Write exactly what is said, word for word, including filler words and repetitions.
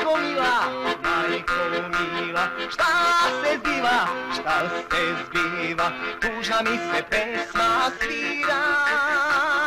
Majko mila, majko mila, šta se zbiva, šta se zbiva, tužna mi se pesma svira.